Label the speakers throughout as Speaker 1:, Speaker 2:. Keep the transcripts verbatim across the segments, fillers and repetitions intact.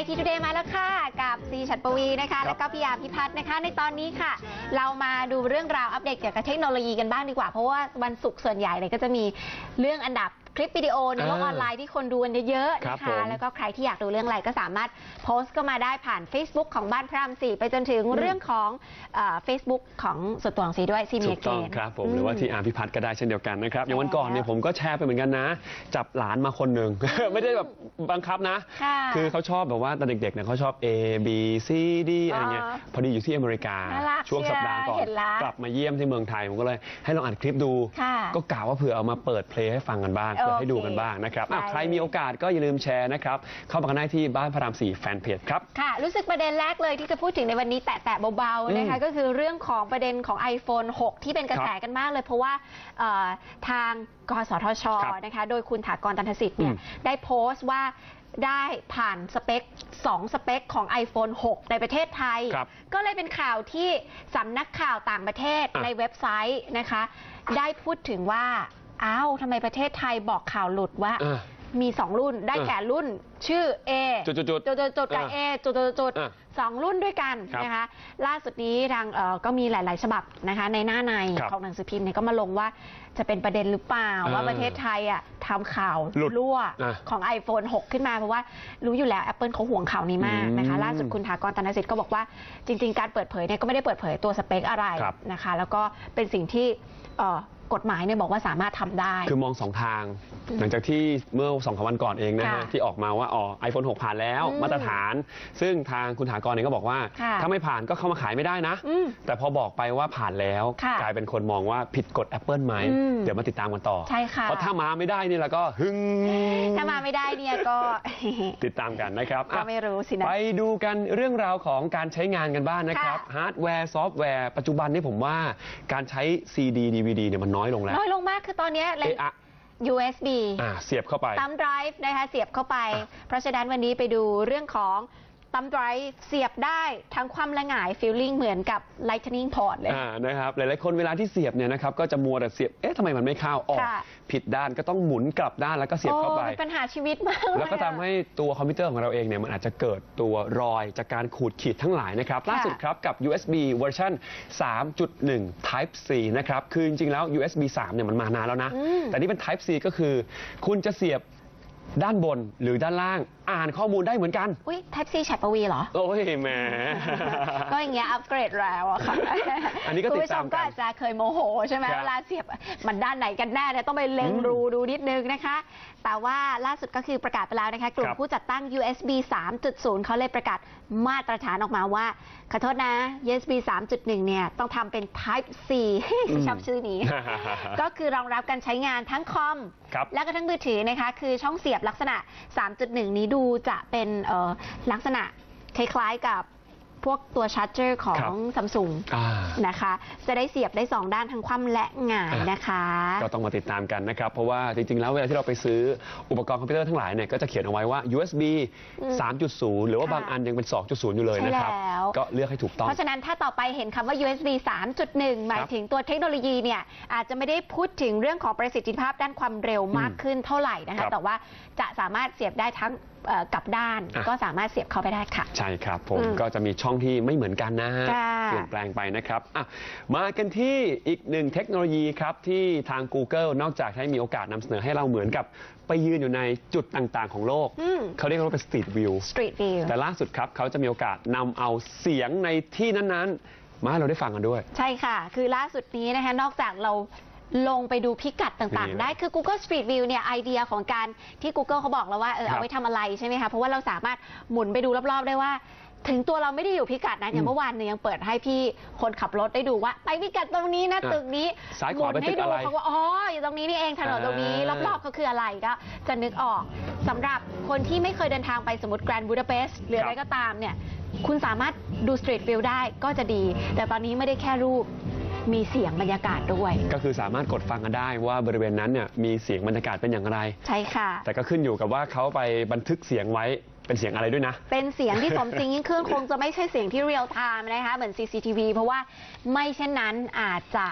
Speaker 1: ทีทูเดย์มาแล้วค่ะกับซีฉัตรปวีนะคะแล้วก็พี่ยาพิพัฒน์นะคะในตอนนี้ค่ะเรามาดูเรื่องราวอัปเดตเกี่ยวกับเทคโนโลยีกันบ้างดีกว่าเพราะว่าวันศุกร์ส่วนใหญ่เนี่ยก็จะมีเรื่องอันดับคลิปวิดีโอในโลกออนไลน์ที่คนดูกันเยอะๆนะคะแล้วก็ใครที่อยากดูเรื่องอะไรก็สามารถโพสต์ก็มาได้ผ่าน Facebook ของบ้านพระรามสี่ไปจนถึงเรื่องของเฟซบุ๊กของส่วนตัวของซีด้วยซีเมียเกน
Speaker 2: ครับผมหรือว่าที่อาพิพัฒน์ก็ได้เช่นเดียวกันนะครับอย่างวันก่อนเนี่ยผมก็แชร์ไปเหมือนกันนะจับหลานมาคนหนึ่ง ไม่ได้แบบบังคับนะคือเขาชอบแบบว่าตอนเด็กๆเนี่ยเขาชอบ A B C D อะไรเงี้ยพอดีอยู่ที่อเมริกาช่วงสัปดาห์ก่อนกลับมาเยี่ยมที่เมืองไทยผมก็เลยให้ลองอัดคลิปดูก็กล่าวว่าเผื่อเอามาเปิดเพลงให้ฟังกันบ้างเปิดให้ดูกันบ้างนะครับใครมีโอกาสก็อย่าลืมแชร์นะครับเข้ามากันได้ที่บ้านพระรามสี่แฟนเพจครับ
Speaker 1: ค่ะรู้สึกประเด็นแรกเลยที่จะพูดถึงในวันนี้แตะๆเบาๆนะคะก็คือเรื่องของประเด็นของ ไอโฟนหก ที่เป็นกระแสกันมากเลยเพราะว่าทางกสทช.นะคะโดยคุณถากร ตันทสิทธิ์เนี่ยได้โพสต์ว่าได้ผ่านสเปคสองสเปคของ ไอโฟนหก ในประเทศไทยก็เลยเป็นข่าวที่สำนักข่าวต่างประเทศในเว็บไซต์นะคะได้พูดถึงว่าอ้าวทำไมประเทศไทยบอกข่าวหลุดว่ามีสองรุ่นได้แก่รุ่นชื่อ A จุดจุดจุดจุดกับ A จุดจุดจุดสองรุ่นด้วยกันนะคะล่าสุดนี้ทางก็มีหลายๆฉบับนะคะในหน้าในของหนังสือพิมพ์เนี่ยก็มาลงว่าจะเป็นประเด็นหรือเปล่าว่าประเทศไทยอ่ะทำข่าวรั่วของ ไอโฟนหก ขึ้นมาเพราะว่ารู้อยู่แล้ว Apple เขาห่วงข่าวนี้มากนะคะล่าสุดคุณถากร ตันทสิทธิ์ก็บอกว่าจริงๆการเปิดเผยเนี่ยก็ไม่ได้เปิดเผยตัวสเปคอะไรนะคะแล้วก็เป็นสิ่งที่กฎหมายเนี่ยบอกว่าสามารถทำได้
Speaker 2: คือมองสองทางหลังจากที่เมื่อสองสามวันก่อนเองนะฮะที่ออกมาว่าอ๋อ ไอโฟนหก ผ่านแล้วมาตรฐานซึ่งทางคุณถากรเนี่ยก็บอกว่าถ้าไม่ผ่านก็เข้ามาขายไม่ได้นะแต่พอบอกไปว่าผ่านแล้วกลายเป็นคนมองว่าผิดกฎ Apple ไหมเดี๋ยวมาติดตามกันต่อ
Speaker 1: ใช่ค่ะ
Speaker 2: เพราะถ้ามาไม่ได้นี่แล้วก็หึง
Speaker 1: ถ้ามาไม่ได้เนี่ยก็
Speaker 2: ติดตามกันนะครับ
Speaker 1: ก็ไม่รู้สินะ
Speaker 2: ไปดูกันเรื่องราวของการใช้งานกันบ้างนะครับฮาร์ดแวร์ซอฟต์แวร์ปัจจุบันนี่ผมว่าการใช้ ซี ดี ดี วี ดีเนี่ยมันน้อยลงแล้ว
Speaker 1: น้อยลงมากคือตอนนี้เลย ยู เอส บี
Speaker 2: เสียบเข้าไป
Speaker 1: ตั้มไดรฟ์นะคะเสียบเข้าไปเพราะฉะนั้นวันนี้ไปดูเรื่องของตั้มไดรฟ์เสียบได้ทั้งความละหง่ายฟีลลิ่งเหมือนกับ Lightning Port เลย
Speaker 2: นะครับหลายๆคนเวลาที่เสียบเนี่ยนะครับก็จะมัวแต่เสียบเอ๊ะทำไมมันไม่เข้าออกผิดด้านก็ต้องหมุนกลับด้านแล้วก็เสียบเข้าไป
Speaker 1: เป็นปัญหาชีวิตมาก
Speaker 2: แล้วก็ทำให้ตัวคอมพิวเตอร์ของเราเองเนี่ยมันอาจจะเกิดตัวรอยจากการขูดขีดทั้งหลายนะครับล่าสุดครับกับ ยู เอส บี เวอร์ชัน สามจุดหนึ่ง Type C นะครับคือจริงๆแล้ว ยู เอส บี สาม เนี่ยมันมานานแล้วนะแต่นี่เป็น Type C ก็คือคุณจะเสียบด้านบนหรือด้านล่างอ่านข้อมูลได้เหมือนกัน
Speaker 1: อุ้ย Type C ฉัตรปวีเหรอ
Speaker 2: โอ้ยแหม
Speaker 1: ก็อย่างเงี้ยอัปเกรดแล้วอะค่ะ
Speaker 2: อันนี้ก็ติดตามกัน
Speaker 1: ก็อาจจะเคยโมโหใช่ไหมเวลาเสียบมันด้านไหนกันแน่เนี่ยต้องไปเล็งรูดูนิดนึงนะคะแต่ว่าล่าสุดก็คือประกาศไปแล้วนะคะกลุ่มผู้จัดตั้ง ยู เอส บี สามจุดศูนย์ เขาเลยประกาศมาตรฐานออกมาว่าขอโทษนะ ยู เอส บี สามจุดหนึ่ง เนี่ยต้องทำเป็น Type C ชอบชื่อนี้ ก็คือรองรับการใช้งานทั้งคอมและก็ทั้งมือถือนะคะคือช่องเสียบลักษณะ สามจุดหนึ่ง นี้ดูจะเป็นลักษณะคล้ายๆกับพวกตัวชาร์จเจอร์ของซัมซุงนะคะจะได้เสียบได้สองด้านทั้งคว่ำและหงายนะคะ
Speaker 2: ก็ต้องมาติดตามกันนะครับเพราะว่าจริงๆแล้วเวลาที่เราไปซื้ออุปกรณ์คอมพิวเตอร์ทั้งหลายเนี่ยก็จะเขียนเอาไว้ว่า ยู เอส บี สามจุดศูนย์ หรือว่าบางอันยังเป็น สองจุดศูนย์ อยู่เลยนะครับก็เลือกให้ถูกต้อง
Speaker 1: เพราะฉะนั้นถ้าต่อไปเห็นคำว่า ยู เอส บี สามจุดหนึ่ง หมายถึงตัวเทคโนโลยีเนี่ยอาจจะไม่ได้พูดถึงเรื่องของประสิทธิภาพด้านความเร็วมากขึ้นเท่าไหร่นะคะแต่ว่าจะสามารถเสียบได้ทั้งกับด้านก็สามารถเสียบเข้าไปได้ค่ะ
Speaker 2: ใช่ครับผมก็จะมีช่องที่ไม่เหมือนกันนะฮะเปลี่ยนแปลงไปนะครับมากันที่อีกหนึ่งเทคโนโลยีครับที่ทาง Google นอกจากให้มีโอกาสนำเสนอให้เราเหมือนกับไปยืนอยู่ในจุดต่างๆของโลกเขาเรียกว่าเป็น Street View แต่ล่าสุดครับเขาจะมีโอกาสนำเอาเสียงในที่นั้นๆมาให้เราได้ฟังกันด้วย
Speaker 1: ใช่ค่ะคือล่าสุดนี้นะคะนอกจากเราลงไปดูพิกัดต่างๆได้คือ Google Street View เนี่ยไอเดียของการที่ Google เขาบอกแล้วว่าเออเอาไว้ทำอะไรใช่ไหมคะเพราะว่าเราสามารถหมุนไปดูรอบๆได้ว่าถึงตัวเราไม่ได้อยู่พิกัดนะอย่างเมื่อวานเนี่ยยังเปิดให้พี่คนขับรถได้ดูว่าไปพิกัดตรงนี้นะตึกนี้
Speaker 2: หมุนให้ดู
Speaker 1: เขาว่าอ๋ออยู่ตรงนี้นี่เองถนนตรงนี้รอบๆก็คืออะไรก็จะนึกออกสำหรับคนที่ไม่เคยเดินทางไปสมมติแกรนด์บูดาเปสต์หรืออะไรก็ตามเนี่ยคุณสามารถดู Street View ได้ก็จะดีแต่ตอนนี้ไม่ได้แค่รูปมีเสียงบรรยากาศด้วย
Speaker 2: ก็คือสามารถกดฟังกันได้ว่าบริเวณนั้นเนี่ยมีเสียงบรรยากาศเป็นอย่างไร
Speaker 1: ใช่ค่ะ
Speaker 2: แต่ก็ขึ้นอยู่กับว่าเขาไปบันทึกเสียงไว้เป็นเสียงอะไรด้วยนะ
Speaker 1: เป็นเสียงที่สมจริงยิ่งขึ้นคงจะไม่ใช่เสียงที่เรียลไทม์นะคะเหมือน ซี ซี ที วี เพราะว่าไม่เช่นนั้นอาจจะ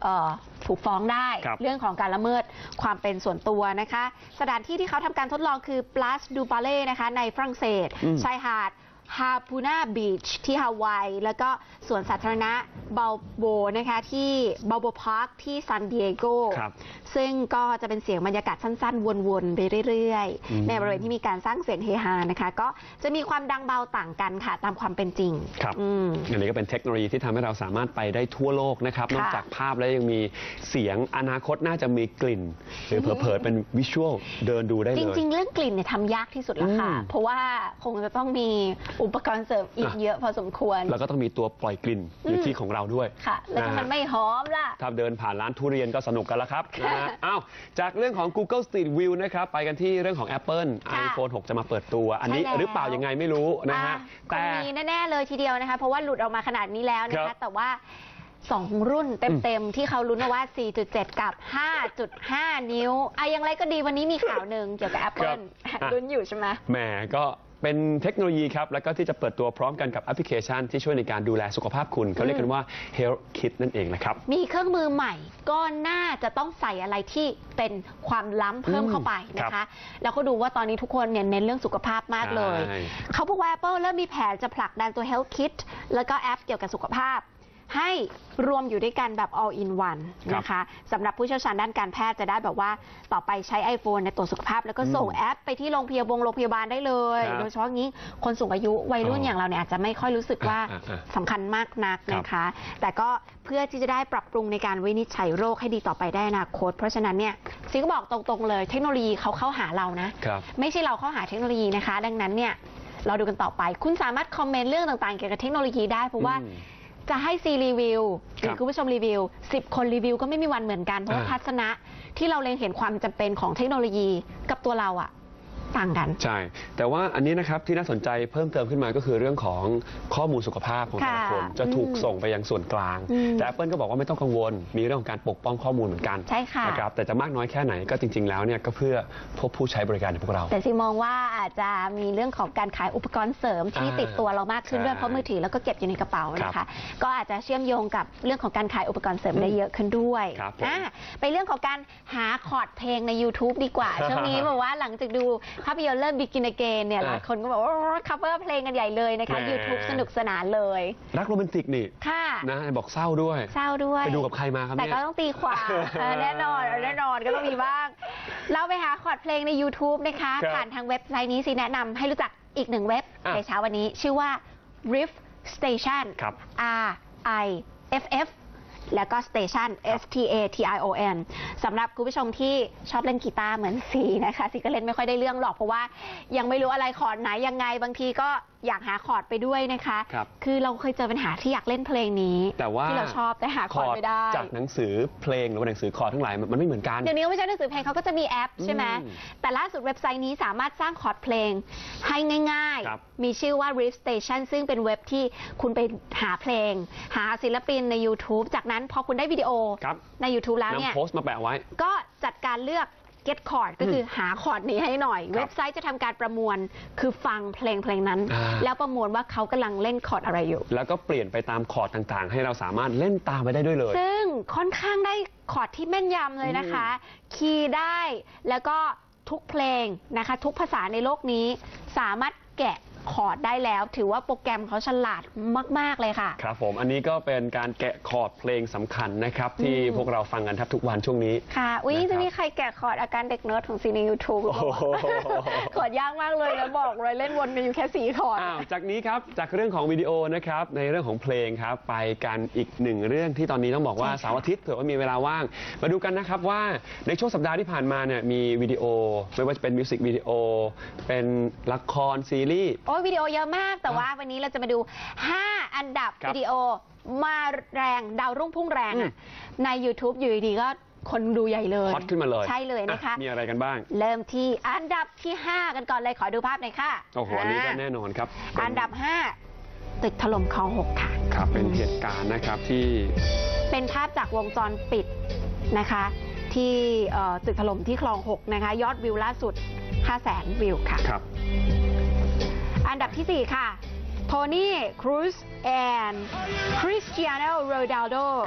Speaker 1: ถูกฟ้องได้
Speaker 2: ร
Speaker 1: เรื่องของการละเมิดความเป็นส่วนตัวนะคะสถานที่ที่เขาทำการทดลองคือ Place du Palais นะคะในฝรั่งเศสชายหาดฮาปูน่าบีชที่ฮาวายแล้วก็สวนสาธารณะเบลโบนะคะที่เบลโบพาร์คที่ซานดิเอโกซึ่งก็จะเป็นเสียงบรรยากาศสั้นๆวนๆไปเรื่อยๆในบริเวณที่มีการสร้างเสียงเฮฮานะคะก็จะมีความดังเบาต่างกันค่ะตามความเป็นจริง
Speaker 2: ครับอันนี้ก็เป็นเทคโนโลยีที่ทำให้เราสามารถไปได้ทั่วโลกนะครับนอกจากภาพแล้วยังมีเสียงอนาคตน่าจะมีกลิ่นหรือเผลอๆเป็นวิชวลเดินดูได้เลย
Speaker 1: จริงๆเรื่องกลิ่นเนี่ยทำยากที่สุดแล้วค่ะเพราะว่าคงจะต้องมีอุปกรณ์เสริมอีกเยอะพอสมควร
Speaker 2: แล้วก็ต้องมีตัวปล่อยกลิ่นอยู่ที่ของเราด้วย
Speaker 1: ค่ะแล้วถ้ามันไม่หอมล่ะ
Speaker 2: ถ้าเดินผ่านร้านทุเรียนก็สนุกกันแล้วครับนะฮะอ้าวจากเรื่องของ Google Street View นะครับไปกันที่เรื่องของ Apple ไอโฟน หกจะมาเปิดตัวอันนี้หรือเปล่ายังไงไม่รู้นะฮะ
Speaker 1: แต่มีแน่ๆเลยทีเดียวนะคะเพราะว่าหลุดออกมาขนาดนี้แล้วนะคะแต่ว่าสองรุ่นเต็มๆที่เขาลุ้นว่า สี่จุดเจ็ด กับ ห้าจุดห้า นิ้วอะอย่างไรก็ดีวันนี้มีข่าวหนึ่งเกี่ยวกับ Apple ลุ้นอยู่ใช่ไหม
Speaker 2: แหมก็เป็นเทคโนโลยีครับแล้วก็ที่จะเปิดตัวพร้อมกันกับแอปพลิเคชันที่ช่วยในการดูแลสุขภาพคุณเขาเรียกกันว่า Health Kit นั่นเองนะครับ
Speaker 1: มีเครื่องมือใหม่ก็น่าจะต้องใส่อะไรที่เป็นความล้ำเพิ่มเข้าไปนะคะแล้วก็ดูว่าตอนนี้ทุกคนเนี่ยเน้นเรื่องสุขภาพมากเลยเขาบอกว่า Apple เริ่มมีแผนจะผลักดันตัว Health Kit แล้วก็แอปเกี่ยวกับสุขภาพให้รวมอยู่ด้วยกันแบบ all in one นะคะสำหรับผู้เชี่ยวชาญด้านการแพทย์จะได้แบบว่าต่อไปใช้ iPhone ในตรวจสุขภาพแล้วก็ส่งแอปไปที่โรงพยาบาลโรงพยาบาลได้เลยโดยเฉพาะงี้คนสูงอายุวัยรุ่นอย่างเราเนี่ยอาจจะไม่ค่อยรู้สึกว่าสำคัญมากนักนะคะแต่ก็เพื่อที่จะได้ปรับปรุงในการวินิจฉัยโรคให้ดีต่อไปได้อนาคตเพราะฉะนั้นเนี่ยซีก็บอกตรงๆเลยเทคโนโลยีเขาเข้าหาเรานะไม่ใช่เราเข้าหาเทคโนโลยีนะคะดังนั้นเนี่ยเราดูกันต่อไปคุณสามารถคอมเมนต์เรื่องต่างๆเกี่ยวกับเทคโนโลยีได้เพราะว่าจะให้ซีรีวิวหรือคุณผู้ชมรีวิวสิบคนรีวิวก็ไม่มีวันเหมือนกันเพราะว่าทัศนะที่เราเล็งเห็นความจำเป็นของเทคโนโลยีกับตัวเราอะต่างกัน
Speaker 2: ใช่แต่ว่าอันนี้นะครับที่น่าสนใจเพิ่มเติมขึ้นมาก็คือเรื่องของข้อมูลสุขภาพของแต่ละคนจะถูกส่งไปยังส่วนกลางแต่ Apple ก็บอกว่าไม่ต้องกังวลมีเรื่องของการปกป้องข้อมูลเหมือนกัน
Speaker 1: ใช่ค่ะ
Speaker 2: นะครับแต่จะมากน้อยแค่ไหนก็จริงๆแล้วเนี่ยก็เพื่อพบผู้ใช้บริการของพวกเรา
Speaker 1: แต่ซีมองว่าอาจจะมีเรื่องของการขายอุปกรณ์เสริมที่ติดตัวเรามากขึ้นด้วยเพราะมือถือแล้วก็เก็บอยู่ในกระเป๋านะคะก็อาจจะเชื่อมโยงกับเรื่องของการขายอุปกรณ์เสริมได้เยอะขึ้นด้วยไปเรื่องของการหาคอร์ดเพลงใน YouTube ดีกว่าช่วงนี้บอกว่าหลังจากดูภาพยนตร์เริ่ม Begin Again เนี่ยหลายคนก็บอกว่า cover เพลงกันใหญ่เลยนะคะ YouTube สนุกสนานเลย
Speaker 2: รักโรแมนติกนี่
Speaker 1: ค่ะ
Speaker 2: นะบอกเศร้าด้วย
Speaker 1: เศร้าด้วย
Speaker 2: ไปดูกับใครมาครับ
Speaker 1: แต่ก็ต้องตีความแน่นอนแน่นอนก็ต้องมีบ้างเราไปหาคอร์ดเพลงใน YouTube นะคะผ่านทางเว็บไซต์นี้สิแนะนำให้รู้จักอีกหนึ่งเว็บในเช้าวันนี้ชื่อว่า Riff Station R I F F แล้วก็ Station S T A T I O N สำหรับคุณผู้ชมที่ชอบเล่นกีตาร์เหมือนซีนะคะซีก็เล่นไม่ค่อยได้เรื่องหรอกเพราะว่ายังไม่รู้อะไรคอร์ดไหนยังไงบางทีก็อยากหาคอร์ดไปด้วยนะคะคคือเราเคยเจอปัญหาที่อยากเล่นเพลงนี้ที่เราชอบแต่หาคอร์ดไม่ได้
Speaker 2: จากหนังสือเพลงหรือว่าหนังสือคอร์ดทั้งหลายมันไม่เหมือนกัน
Speaker 1: เดี๋ยวนี้ไม่ใช่หนังสือเพลงเขาก็จะมีแอปใช่ไหมแต่ล่าสุดเว็บไซต์นี้สามารถสร้างคอร์ดเพลงให้ง่ายๆมีชื่อว่า Riff Station ซึ่งเป็นเว็บที่คุณไปหาเพลงหาศิลปินใน YouTube จากนั้นพอคุณได้วิดีโอใน YouTube แล้วเนี่ย
Speaker 2: นำโพสต์มาแปะไว้
Speaker 1: ก็จัดการเลือกget chord ก็คือหาคอร์ดนี้ให้หน่อยเว็บไซต์จะทำการประมวลคือฟังเพลงเพลงนั้นแล้วประมวลว่าเขากำลังเล่นคอร์ดอะไรอยู่
Speaker 2: แล้วก็เปลี่ยนไปตามคอร์ดต่างๆให้เราสามารถเล่นตามไปได้ด้วยเลย
Speaker 1: ซึ่งค่อนข้างได้คอร์ดที่แม่นยำเลยนะคะคีย์ได้แล้วก็ทุกเพลงนะคะทุกภาษาในโลกนี้สามารถแกะคอร์ดได้แล้วถือว่าโปรแกรมเขาฉลาดมากๆเลยค่ะ
Speaker 2: ครับผมอันนี้ก็เป็นการแกะคอร์ดเพลงสำคัญนะครับที่พวกเราฟังกันแทบทุกวันช่วงนี้
Speaker 1: ค่ะอุ้ยจะมีใครแกะคอร์ดอาการเด็กเนิร์ดของซีใน YouTube หรือเปล่าคอร์ดยากมากเลยนะบอกเลยเล่นวนกันอยู่แค่สี่คอร์ด
Speaker 2: จากนี้ครับจากเรื่องของวิดีโอนะครับในเรื่องของเพลงครับไปกันอีกหนึ่งเรื่องที่ตอนนี้ต้องบอกว่าเสาร์อาทิตย์เผื่อว่ามีเวลาว่างมาดูกันนะครับว่าในช่วงสัปดาห์ที่ผ่านมาเนี่ยมีวิดีโอไม่ว่าจะเป็นมิวสิกวิดีโอเป็นละครซีรีส์
Speaker 1: โอ้วิดีโอเยอะมากแต่ว่าวันนี้เราจะมาดูห้าอันดับวิดีโอมาแรงดาวรุ่งพุ่งแรงใน YouTube อยู่ดีๆก็คนดูใหญ่เลย
Speaker 2: ฮอตขึ้นมาเลย
Speaker 1: ใช่เลยนะคะ
Speaker 2: มีอะไรกันบ้าง
Speaker 1: เริ่มที่อันดับที่ห้ากันก่อนเลยขอดูภาพหน่อยค่ะ
Speaker 2: โอ้โหอันนี้ก็แน่นอนครับ
Speaker 1: อันดับห้าตึกถล่มคลองหกค่ะ
Speaker 2: ครับเป็นเหตุการณ์นะครับที่
Speaker 1: เป็นภาพจากวงจรปิดนะคะที่ตึกถล่มที่คลองหกนะคะยอดวิวล่าสุดห้าแสนวิวค่ะ
Speaker 2: ครับ
Speaker 1: อันดับที่สี่ค่ะโทนี่ครูซแอนคริสเตียโนโรนัลโด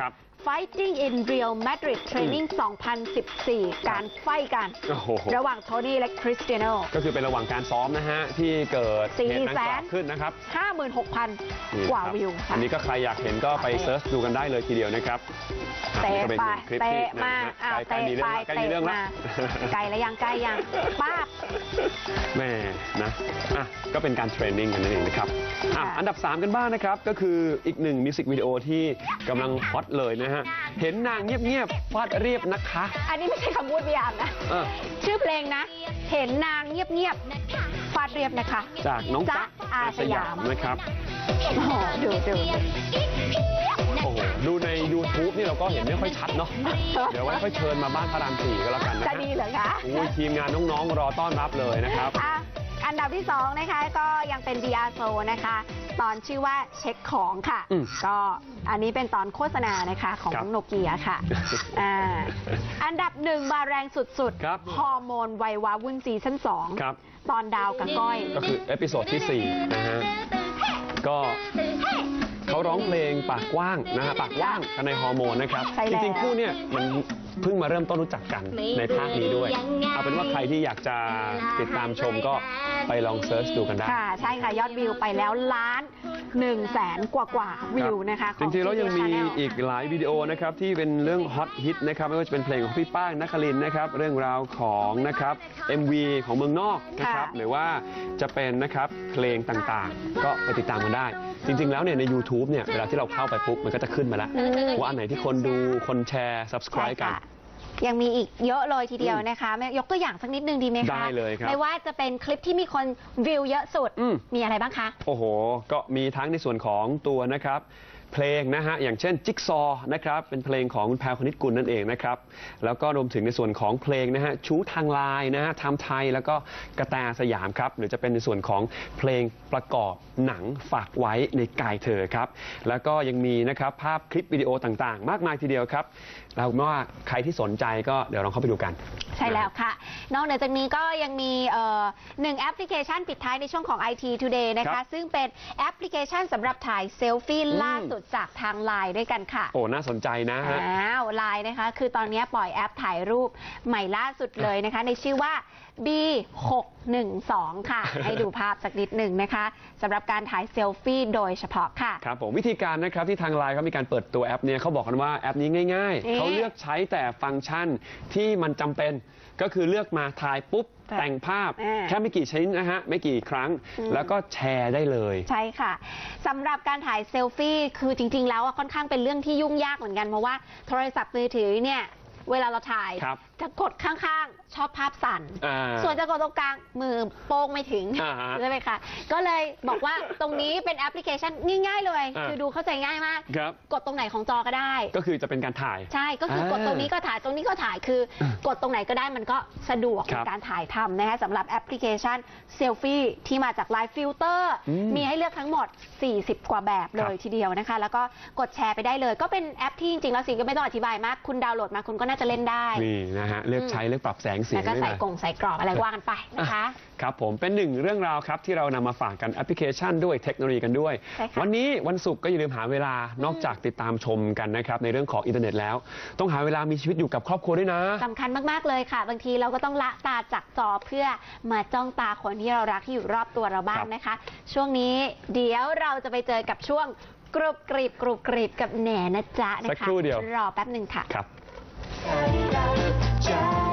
Speaker 1: Fighting in Real Madrid Training สองพันสิบสี่ การไฟกันระหว่างโทนี่และคริสเตียโน
Speaker 2: ก็คือเป็นระหว่างการซ้อมนะฮะที่เกิดเหตุดังกล่าวขึ้นนะครับ
Speaker 1: ห้าหมื่นหกพัน กว่าวิวค่ะ
Speaker 2: อันนี้ก็ใครอยากเห็นก็ไปเซิร์ชดูกันได้เลยทีเดียวนะครับ
Speaker 1: เตะไปเตะมาอ้าวเตะไปเตะมาไกลแล้วยังไกลยังป้าบ
Speaker 2: แม่นะอ่ะก็เป็นการเทรนนิ่งกันนั่นเองนะครับอ่ะอันดับสามกันบ้างนะครับก็คืออีกหนึ่งมิวสิกวิดีโอที่กำลังฮอตเลยนะฮะเห็นนางเงียบๆฟาดเรียบนะคะ
Speaker 1: อันนี้ไม่ใช่คำพูดพี่อาร์มนะชื่อเพลงนะเห็นนางเงียบๆฟาดเรียบนะคะ
Speaker 2: จากน้องจ๊ะ
Speaker 1: อาสยาม
Speaker 2: นะครับ
Speaker 1: โอ้โหดูดู
Speaker 2: โอ้โหดูใน ยูทูบ นี่เราก็เห็นไม่ค่อยชัดเนาะเดี๋ยวไว้ค่อยเชิญมาบ้านพระรามสี่ก็แล้วกันนะ
Speaker 1: จะดีเหรอคะ
Speaker 2: โอ้ยทีมงานน้องๆรอต้อนรับเลยนะครับ
Speaker 1: อันดับที่สองนะคะก็ยังเป็น บี อาร์ โซ นะคะตอนชื่อว่าเช็คของค่ะก็อันนี้เป็นตอนโฆษณานะคะของโนเกียค่ะอ่าอันดับหนึ่งมาแรงสุดๆฮอร์โมนวัยวาวุ่นซีซั่นสองตอนดาวกับก้อย
Speaker 2: ก็คือเอพิโซดที่สี่นะฮะก็เขาร้องเพลงปากกว้างนะฮะปากว่างกันในฮอร์โมนนะครับจริงๆคู่เนี่ยมันเพิ่งมาเริ่มต้นรู้จักกันในภาคนี้ด้วยเอาเป็นว่าใครที่อยากจะติดตามชมก็ไปลองเซิร์ชดูกันได้
Speaker 1: ค่ะใช่ค่ะยอดวิวไปแล้วล้านหนึ่งแสนกว่ากว่าวิวนะคะ
Speaker 2: จริงๆแล้วยังมีอีกหลายวิดีโอนะครับที่เป็นเรื่องฮอตฮิตนะครับไม่ว่าจะเป็นเพลงของพี่ป้างนครินทร์นะครับเรื่องราวของนะครับ เอ็ม วี ของเมืองนอกนะครับหรือว่าจะเป็นนะครับเพลงต่างๆก็ไปติดตามกันได้จริงๆแล้วเนี่ยใน ยูทูบ เนี่ยเวลาที่เราเข้าไปปุ๊บมันก็จะขึ้นมาแล้วว่าอันไหนที่คนดูคนแชร์ ซับสไครบ์ กัน
Speaker 1: ยังมีอีกเยอะเลยทีเดียวนะคะยกตัวอย่างสักนิดนึงดีไหมคะ
Speaker 2: ได้เลยครับ
Speaker 1: ไม่ว่าจะเป็นคลิปที่มีคนวิวเยอะสุดมีอะไรบ้างคะ
Speaker 2: โอ้โหก็มีทั้งในส่วนของตัวนะครับเพลงนะฮะอย่างเช่นจิ๊กซอนะครับเป็นเพลงของคุณแพรวคณิตกุลนั่นเองนะครับแล้วก็รวมถึงในส่วนของเพลงนะฮะชู้ทางไลน์นะฮะทำไทยแล้วก็กระแตสยามครับหรือจะเป็นในส่วนของเพลงประกอบหนังฝากไว้ในกายเธอครับแล้วก็ยังมีนะครับภาพคลิปวิดีโอต่างๆมากมายทีเดียวครับเราว่าใครที่สนใจก็เดี๋ยวลองเข้าไปดูกัน
Speaker 1: ใช่แล้วค่ะนอกจากนี้ก็ยังมีหนึ่งแอปพลิเคชันปิดท้ายในช่วงของ ไอ ที Today นะคะซึ่งเป็นแอปพลิเคชันสำหรับถ่ายเซลฟี่ล่าสุดจากทางไลน์ด้วยกันค่ะ
Speaker 2: โอ้น่าสนใจนะฮะ
Speaker 1: อ้าวไลน์นะคะคือตอนนี้ปล่อยแอปถ่ายรูปใหม่ล่าสุดเลยนะคะในชื่อว่า บี หกหนึ่งสอง ค่ะให้ดูภาพสักนิดหนึ่งนะคะสำหรับการถ่ายเซลฟี่โดยเฉพาะค่ะ
Speaker 2: ครับผมวิธีการนะครับที่ทางไลน์เขามีการเปิดตัวแอปเนี่ยเขาบอกกันว่าแอปนี้ง่ายๆเขาเลือกใช้แต่ฟังก์ชันที่มันจำเป็นก็คือเลือกมาถ่ายปุ๊บแต่งภาพแค่ไม่กี่ชิ้นนะฮะไม่กี่ครั้งแล้วก็แชร์ได้เลย
Speaker 1: ใช่ค่ะสำหรับการถ่ายเซลฟี่คือจริงๆแล้วค่อนข้างเป็นเรื่องที่ยุ่งยากเหมือนกันเพราะว่าโทรศัพท์มือถือเนี่ยเวลาเราถ่ายจะกดข้างๆชอบภาพสั่นส่วนจะกดตรงกลางมือโป้งไม่ถึงใช่ไหมคะก็เลยบอกว่าตรงนี้เป็นแอปพลิเคชันง่ายๆเลยคือดูเข้าใจง่ายมากกดตรงไหนของจอก็ได้
Speaker 2: ก็คือจะเป็นการถ่าย
Speaker 1: ใช่ก็คือกดตรงนี้ก็ถ่ายตรงนี้ก็ถ่ายคือกดตรงไหนก็ได้มันก็สะดวกในการถ่ายทำนะคะสำหรับแอปพลิเคชันเซลฟี่ที่มาจากไลฟ์ฟิลเตอร์มีให้เลือกทั้งหมดสี่สิบกว่าแบบเลยทีเดียวนะคะแล้วก็กดแชร์ไปได้เลยก็เป็นแอปที่จริงๆแล้วสิก็ไม่ต้องอธิบายมากคุณดาวน์โหลดมาคุณก็น่าจะเล่นได้
Speaker 2: นี่นะฮะเลือกใช้เลือกปรับแสงสี
Speaker 1: แล้วก็ใส่กล่องใส่กรอบอะไรว่ากันไปนะคะ
Speaker 2: ครับผมเป็นหนึ่งเรื่องราวครับที่เรานำมาฝากกันแอปพลิเคชันด้วยเทคโนโลยีกันด้วยวันนี้วันศุกร์ก็อย่าลืมหาเวลานอกจากติดตามชมกันนะครับในเรื่องของอินเทอร์เน็ตแล้วต้องหาเวลามีชีวิตอยู่กับครอบครัวด้วยนะ
Speaker 1: สำคัญมากๆเลยค่ะบางทีเราก็ต้องละตาจากจอเพื่อมาจ้องตาคนที่เรารักที่อยู่รอบตัวเราบ้างนะคะช่วงนี้เดี๋ยวเราจะไปเจอกับช่วงกรุบกริบกรุบกริบกับแหน่นะจ๊ะนะคะ
Speaker 2: สักครู่เดียว
Speaker 1: รอแป๊บหนึ่งค่ะ
Speaker 2: ครับ